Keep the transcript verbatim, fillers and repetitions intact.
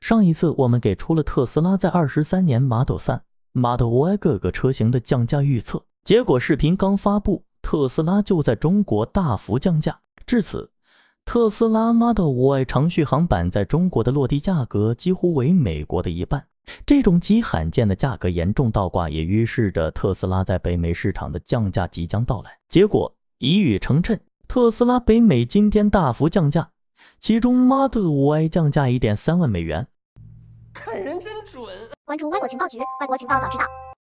上一次我们给出了特斯拉在二十三年 Model 三、Model Y 各个车型的降价预测，结果视频刚发布，特斯拉就在中国大幅降价。至此，特斯拉 Model Y 长续航版在中国的落地价格几乎为美国的一半。这种极罕见的价格严重倒挂，也预示着特斯拉在北美市场的降价即将到来。结果一语成谶，特斯拉北美今天大幅降价，其中 Model Y 降价 一点三万美元。 看人真准！ 关注歪果情报局，歪果情报早知道。